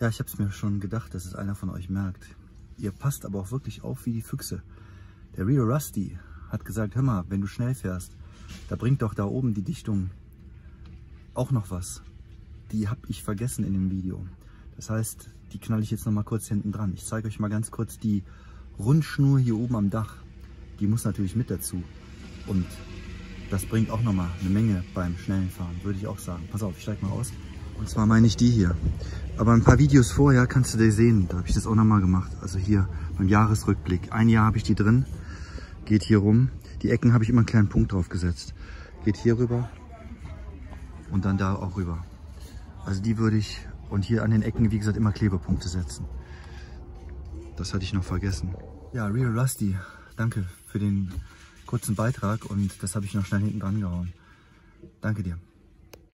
Ja, ich habe es mir schon gedacht, dass es einer von euch merkt. Ihr passt aber auch wirklich auf wie die Füchse. Der Real Rusty hat gesagt, hör mal, wenn du schnell fährst, da bringt doch da oben die Dichtung auch noch was. Die habe ich vergessen in dem Video. Das heißt, die knalle ich jetzt noch mal kurz hinten dran. Ich zeige euch mal ganz kurz die Rundschnur hier oben am Dach. Die muss natürlich mit dazu. Und das bringt auch noch mal eine Menge beim schnellen Fahren, würde ich auch sagen. Pass auf, ich steige mal aus. Und zwar meine ich die hier. Aber ein paar Videos vorher kannst du die sehen. Da habe ich das auch noch mal gemacht. Also hier beim Jahresrückblick. Ein Jahr habe ich die drin. Geht hier rum. Die Ecken habe ich immer einen kleinen Punkt drauf gesetzt. Geht hier rüber und dann da auch rüber. Also die würde ich, und hier an den Ecken, wie gesagt, immer Klebepunkte setzen. Das hatte ich noch vergessen. Ja, Real Rusty, danke für den kurzen Beitrag und das habe ich noch schnell hinten dran gehauen. Danke dir.